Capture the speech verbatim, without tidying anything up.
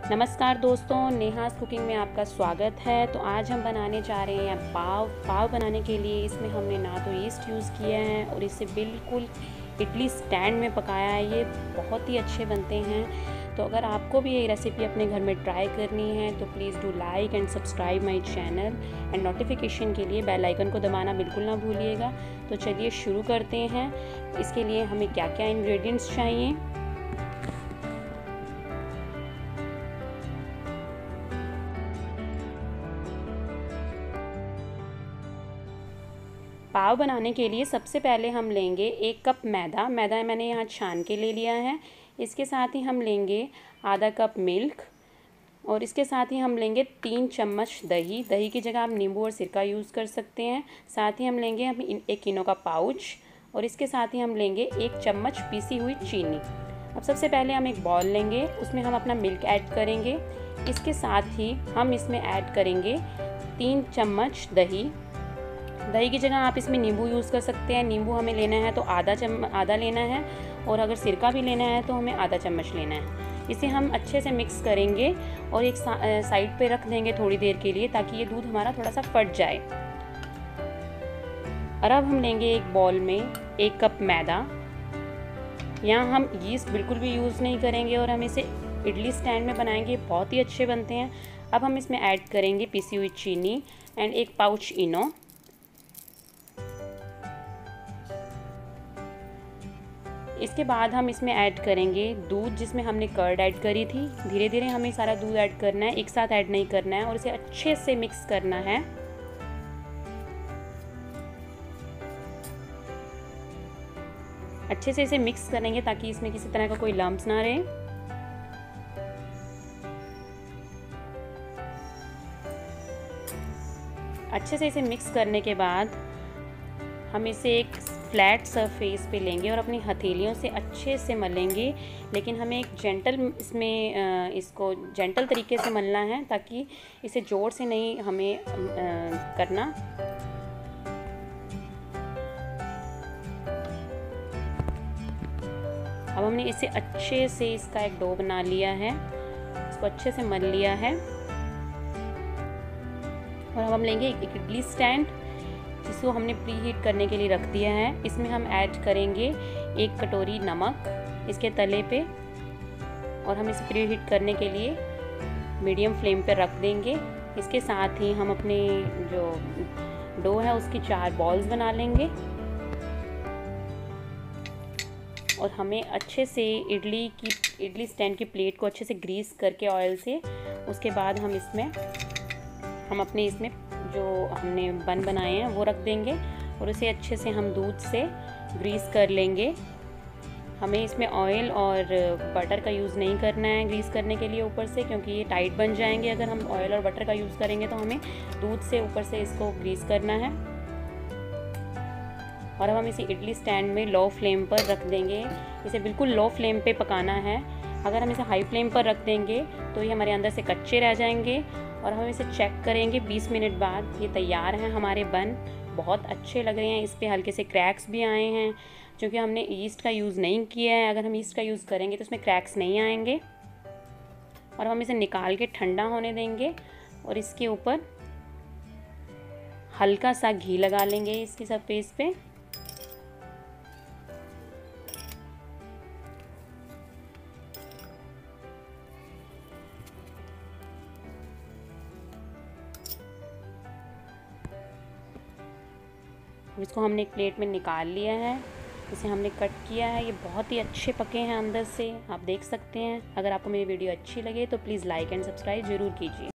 नमस्कार दोस्तों, नेहास कुकिंग में आपका स्वागत है। तो आज हम बनाने जा रहे हैं पाव। पाव बनाने के लिए इसमें हमने ना तो ईस्ट यूज़ किया है और इसे बिल्कुल इडली स्टैंड में पकाया है। ये बहुत ही अच्छे बनते हैं। तो अगर आपको भी ये रेसिपी अपने घर में ट्राई करनी है तो please do like and subscribe my channel and notification के लिए बेल आइकन को दबाना बिल्कुल ना भूलिएगा। तो चलिए शुरू करते हैं। इसके लिए हमें क्या क्या इंग्रेडिएंट्स चाहिए। पाव बनाने के लिए सबसे पहले हम लेंगे एक कप मैदा। मैदा मैंने यहाँ छान के ले लिया है। इसके साथ ही हम लेंगे आधा कप मिल्क और इसके साथ ही हम लेंगे तीन चम्मच दही। दही की जगह आप नींबू और सिरका यूज़ कर सकते हैं। साथ ही हम लेंगे हम एक इनो का पाउच और इसके साथ ही हम लेंगे एक चम्मच पीसी हुई चीनी। अब सबसे पहले हम एक बॉल लेंगे, उसमें हम अपना मिल्क ऐड करेंगे। इसके साथ ही हम इसमें ऐड करेंगे तीन चम्मच दही। दही की जगह आप इसमें नींबू यूज़ कर सकते हैं। नींबू हमें लेना है तो आधा चम आधा लेना है और अगर सिरका भी लेना है तो हमें आधा चम्मच लेना है। इसे हम अच्छे से मिक्स करेंगे और एक सा, साइड पे रख देंगे थोड़ी देर के लिए ताकि ये दूध हमारा थोड़ा सा फट जाए। और अब हम लेंगे एक बॉल में एक कप मैदा। यहाँ हम यीस्ट बिल्कुल भी यूज़ नहीं करेंगे और हम इसे इडली स्टैंड में बनाएंगे, बहुत ही अच्छे बनते हैं। अब हम इसमें ऐड करेंगे पिसी हुई चीनी एंड एक पाउच इनो। इसके बाद हम इसमें ऐड करेंगे दूध, जिसमें हमने कर्ड ऐड करी थी। धीरे धीरे हमें सारा दूध ऐड करना है, एक साथ ऐड नहीं करना है और इसे अच्छे से मिक्स करना है। अच्छे से इसे मिक्स करेंगे ताकि इसमें किसी तरह का कोई लम्प्स ना रहे। अच्छे से इसे मिक्स करने के बाद हम इसे एक फ्लैट सरफेस पे लेंगे और अपनी हथेलियों से अच्छे से मलेंगे। लेकिन हमें एक जेंटल इसमें इसको जेंटल तरीके से मलना है ताकि इसे जोर से नहीं हमें करना। अब हमने इसे अच्छे से इसका एक डो बना लिया है, इसको अच्छे से मल लिया है। और अब हम लेंगे एक इडली स्टैंड जिसको हमने प्री हीट करने के लिए रख दिया है। इसमें हम ऐड करेंगे एक कटोरी नमक इसके तले पे और हम इसे प्री हीट करने के लिए मीडियम फ्लेम पे रख देंगे। इसके साथ ही हम अपने जो डो है उसकी चार बॉल्स बना लेंगे और हमें अच्छे से इडली की इडली स्टैंड की प्लेट को अच्छे से ग्रीस करके ऑयल से, उसके बाद हम इसमें हम अपने इसमें जो हमने बन बनाए हैं वो रख देंगे और उसे अच्छे से हम दूध से ग्रीस कर लेंगे। हमें इसमें ऑयल और बटर का यूज़ नहीं करना है ग्रीस करने के लिए ऊपर से, क्योंकि ये टाइट बन जाएंगे अगर हम ऑयल और बटर का यूज़ करेंगे। तो हमें दूध से ऊपर से इसको ग्रीस करना है। और अब हम इसे इडली स्टैंड में लो फ्लेम पर रख देंगे। इसे बिल्कुल लो फ्लेम पे पकाना है। अगर हम इसे हाई फ्लेम पर रख देंगे तो ये हमारे अंदर से कच्चे रह जाएंगे। और हम इसे चेक करेंगे बीस मिनट बाद। ये तैयार हैं हमारे बन, बहुत अच्छे लग रहे हैं। इस पे हल्के से क्रैक्स भी आए हैं क्योंकि हमने ईस्ट का यूज़ नहीं किया है। अगर हम ईस्ट का यूज़ करेंगे तो इसमें क्रैक्स नहीं आएंगे। और हम इसे निकाल के ठंडा होने देंगे और इसके ऊपर हल्का सा घी लगा लेंगे इसकी सरफेस पे। इसको हमने एक प्लेट में निकाल लिया है, इसे हमने कट किया है। ये बहुत ही अच्छे पके हैं अंदर से, आप देख सकते हैं। अगर आपको मेरी वीडियो अच्छी लगे तो प्लीज़ लाइक एंड सब्सक्राइब ज़रूर कीजिए।